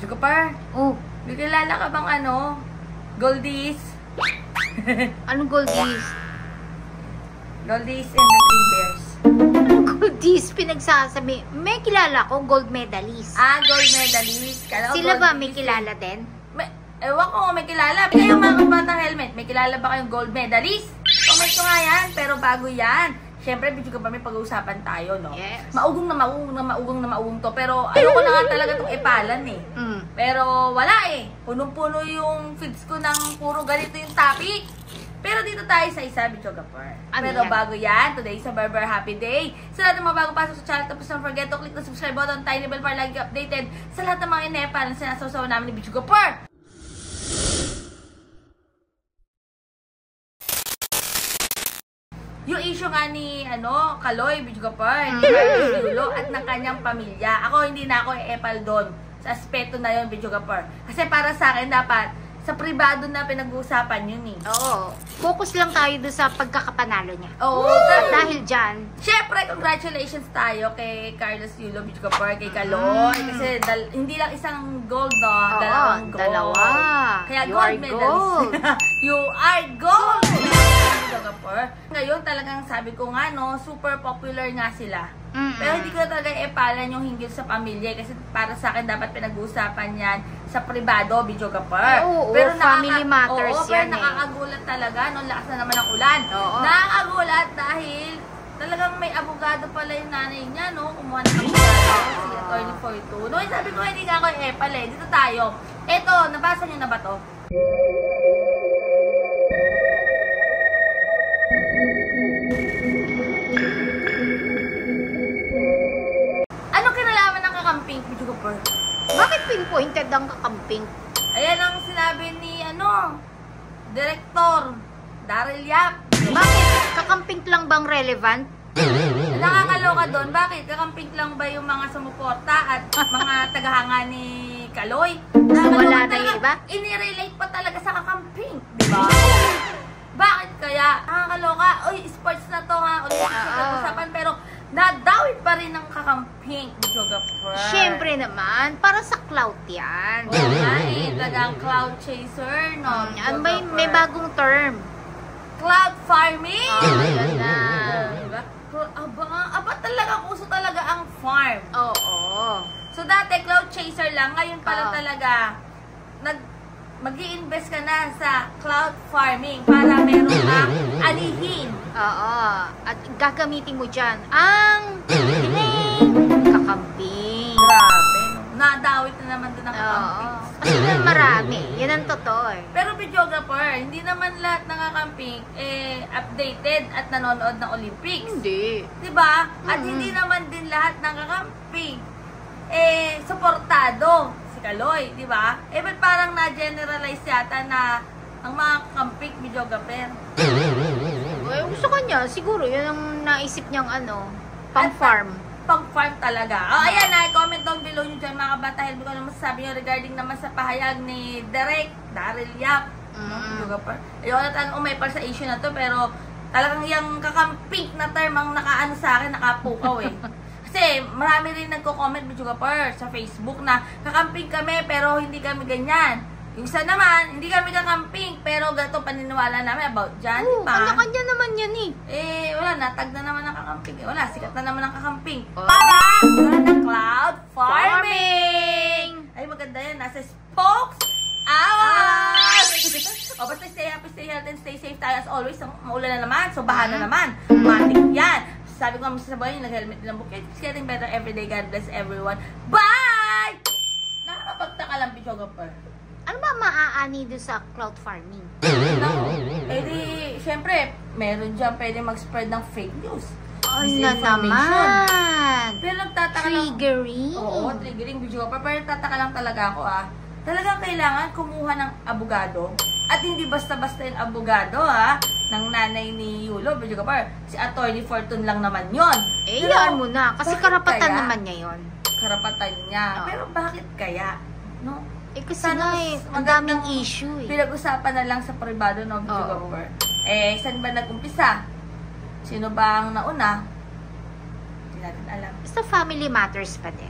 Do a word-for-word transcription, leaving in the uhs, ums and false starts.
Jugapar, Oh, may kilala ka bang ano? Goldies? anong goldies? Goldies and the Three Bears. Anong goldies? Pinagsasabi. May kilala ko, gold medalist. Ah, gold medalist. Kala ko Sila ba may goldies. kilala din? May, ewan ko kung may kilala. Kayong mga kabatang helmet, may kilala ba kayong gold medalist? Comment ko nga yan, pero bago yan. Siyempre, video ka ba may pag-uusapan tayo, no? Yes. Maugong na maugong na maugong na maugong to. Pero ayoko na nga talaga itong ipalan eh. Mm. Pero wala eh. Punong-puno yung feeds ko ng puro ganito yung topic. Pero dito tayo sa isa, video ka pa. Ano Pero yan? bago yan, today is a Barber Happy Day. Sa lahat ng mga bago pasok sa channel, tapos don't forget to click the subscribe button, tiny bell para lagi updated sa lahat ng mga inepa na sinasaw-saw namin ni Video Gapar. Yung issue nga ni, ano, Kaloy, Bidjugapar, ni Carlos Yulo, at ng kanyang pamilya. Ako, hindi na ako e-epal doon sa aspeto na yun, Bidjugapar. Kasi para sa akin, dapat sa pribado na pinag-uusapan yun eh. Oo. Focus lang tayo doon sa pagkakapanalo niya. Oo. At dahil dyan, Siyempre, congratulations tayo kay Carlos Yulo, Bidjugapar, kay Kaloy. Mm. Kasi dal- hindi lang isang gold, no? Oo, Dalawang gold. dalawa. Kaya You gold are medalist. gold. You are gold! Bidjugapar. Ngayon, talagang sabi ko nga, no, super popular nga sila. mm Pero hindi ko talaga epalan yung hinggil sa pamilya kasi para sa akin dapat pinag-uusapan yan sa pribado, Video Gapar. Oo, pero family matters oo, yan pero nakakagulat talaga nung lakas na naman ng ulan. Oo. Nakakagulat dahil talagang may abogado pala yung nanay niya, no? Kumuha ng abogado, si Attorney Fortuno. No, sabi ko hindi nga ako epal eh. Dito tayo. Eto, nabasa niyo na ba to? Anong kinalaman ng kakamping, Video Gapar? bakit pinpointed ang kakamping? Ayan ang sinabi ni, ano, Director Daryl Yap. Bakit? Kakamping lang bang relevant? Nakakaloka doon. Bakit? Kakamping lang ba yung mga sumuporta at mga tagahanga ni Kaloy? wala na talaga, yung iba? Inirelate pa talaga sa kakamping. Diba? Bakit kaya? Nakakaloka. Uy, sports na to ha. Ulit Oo. usapan. Pero nadawit pa rin ng kakamping. Jogapur. Siyempre naman, para sa clout yan. Oo nga eh. Talagang cloud chaser, no? Mm, ano ba yung- may bagong term? Cloud farming! Oh, yun na. Diba? Aba, aba talaga, uso talaga ang farm. Oo. So dati, cloud chaser lang. Ngayon pala Oo. talaga, nag, mag-i-invest ka na sa cloud farming para meron kang alihin. Oo. At gagamitin mo dyan ang tining kakamping. Grabe. Nadawit na naman doon ang Oo. kakamping. Kasi naman marami. Yan ang totoo eh. Pero videographer, hindi naman lahat ng kakamping eh, updated at nanonood ng Olympics. Hindi. Diba? At Mm-mm. hindi naman din lahat ng kakamping eh, suportado si Kaloy, diba? Eh, ba't parang na-generalize yata na ang mga kakamping videographer? Eh, gusto kanya, siguro yun ang naisip niyang ano, pang-farm. Pang-farm talaga. Oh, ayan na, comment down below nyo dyan mga kabata. Help ko naman masasabi nyo regarding naman sa pahayag ni Direk Daryl Yap. No, Mm. videographer. Ayoko na talagang umepal sa issue na to, pero talagang yung kakamping na term ang nakaano sa akin, nakapukaw eh. Kasi marami rin nagko-comment, videographer, sa Facebook na kakamping kami pero hindi kami ganyan. Yung isa naman, hindi kami kakamping pero ganito paniniwala namin about dyan. Oo, diba? kanya-kanya naman yan eh. Eh, wala na, tag na naman ang kakamping. Eh, wala, sikat na naman ang kakamping. Oh. Para, maganda ng cloud farming! Ay, maganda yan. Nasa spokes, hours! O, basta stay happy, stay healthy, and stay safe tayo as always. Maulan na naman, so baha na naman. Matik yan. Sabi ko nga masasabayan yung nag-helmet nilang bukit. It's getting better every day. God bless everyone. Bye! Nakakapagtaka lang, videographer. Ano ba maaani doon sa cloud farming? No. Eh di, syempre, meron dyan pwede mag-spread ng fake news. Ay na Misinformation. naman. Pero nagtataka lang. Triggering. Oo, triggering video. Pero nagtataka lang talaga ako ah. Talagang kailangan kumuha ng abogado. At hindi basta-basta yung abogado ah. Ng nanay ni Yulo, video ka si Attorney Fortune lang naman yon. Eh, Pero, yan mo na. Kasi bakit karapatan kaya? naman niya yon. Karapatan niya. Oo. Pero bakit kaya? No? Eh, kasi Sana nga eh, mas ang daming magandang issue eh. Pinag-usapan na lang sa privado ng video Oo. cover. Eh, saan ba nag-umpisa? Sino ba ang nauna? Hindi natin alam. Basta family matters pa din.